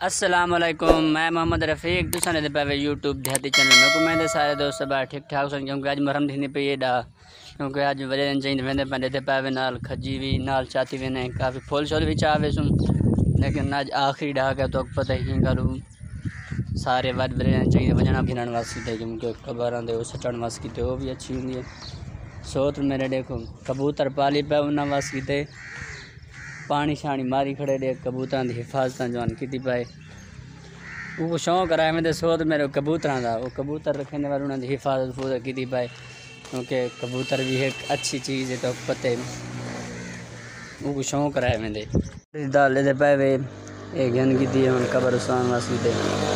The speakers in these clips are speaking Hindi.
अस्सलाम वालेकुम, मैं मोहम्मद रफ़ीक तुसां दे पे यूट्यूब देहाती चैनल में को मैं सारे दोस्त बाहर ठीक ठाक सन क्योंकि आज मुहर्रम थी पे ये डा क्योंकि आज वजह दिन चाहिए वेंदे पंडे ते पावे नाल खजी भी नाल चाती भी ने काफ़ी फूल शोल भी चावे सुन लेकिन आज आखिरी डा का तो पता ही गलू सारे वध वजह चाहिए वजना भिनन वास्ते क्योंकि कबरां दे उस चढ़न वास्ते वो भी अच्छी हुंदी है। सोत मेरे देखो कबूतर पाली पे उन्हां वास्ते पानी शानी मारी खड़े दे कबूतरां दी हिफाजत जवान की पाए वो शौक रहा है मैं सोच मेरे कबूतरां दा वो कबूतर रखने वाले उन्होंने हिफाजत फूजत की पाए क्योंकि कबूतर भी एक अच्छी चीज़ है तो पते वो शौक रहा है मेरे दाल दे पाए वे एक गन की दी हम कब्रिस्तान वास्ते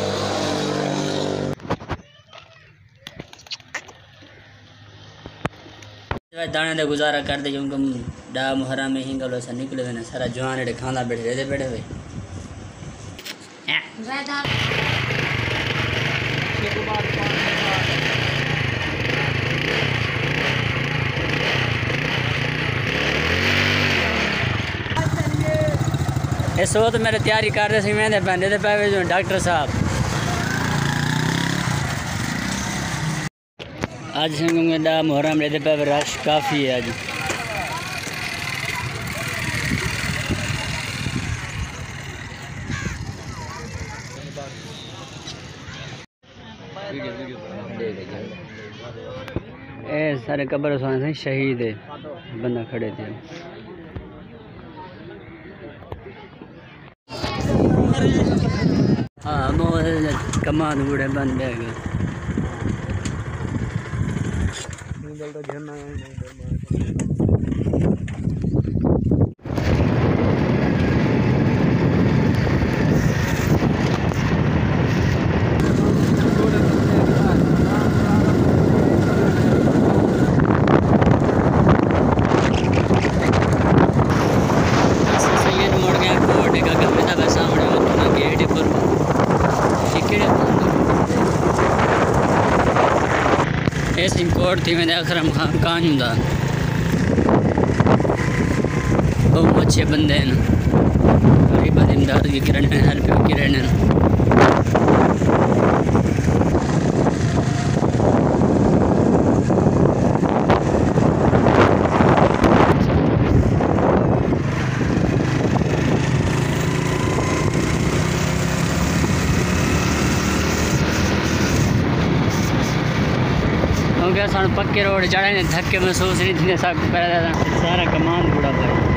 दाने दे गुजारा कर दे क्योंकि डा मुहर्रम में ही गलो ऐसा निकले हुए ना सारा जवान एडे खाना बैठे बैठे हुए इस वक्त मेरे तैयारी कर रहे थे मैं पहने पे जो डॉक्टर साहब आज डा मुहर्रम लेते पे रश काफ़ी है आज ए सारे कब्र से शहीद है बंदा खड़े थे हाँ कमान बूढ़े बन जाएगा कोट थी मैंने अकरम खान कान हुंदा बहुत अच्छे बंदे हैं गरीबा दी इमदाद भी करन हेल्प भी करन क्योंकि सारे पक्के रोड चढ़े ने धक्के महसूस नहीं थे सारा कमान बड़ा भाई